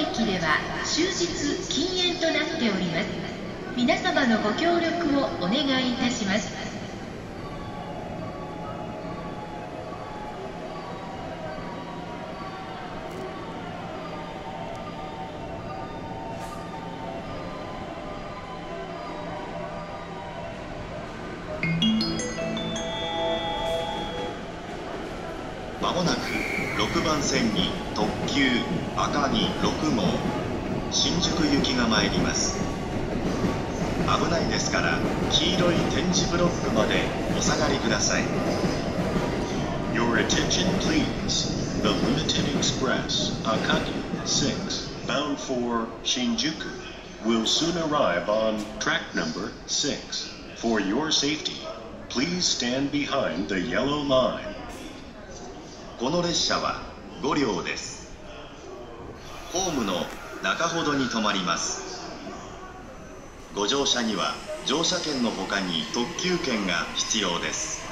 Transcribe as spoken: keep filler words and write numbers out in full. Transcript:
駅では終日禁煙となっております。皆様のご協力をお願いいたします。 まもなくろくばん線に特急赤城ろくごう新宿行きが参ります。危ないですから黄色い点字ブロックまでお下がりください。 Your attention please. The Limited Express Akagi six bound for Shinjuku will soon arrive on track number six. For your safety, please stand behind the yellow line. この列車はごりょうです。ホームの中ほどに停まります。ご乗車には乗車券の他に特急券が必要です。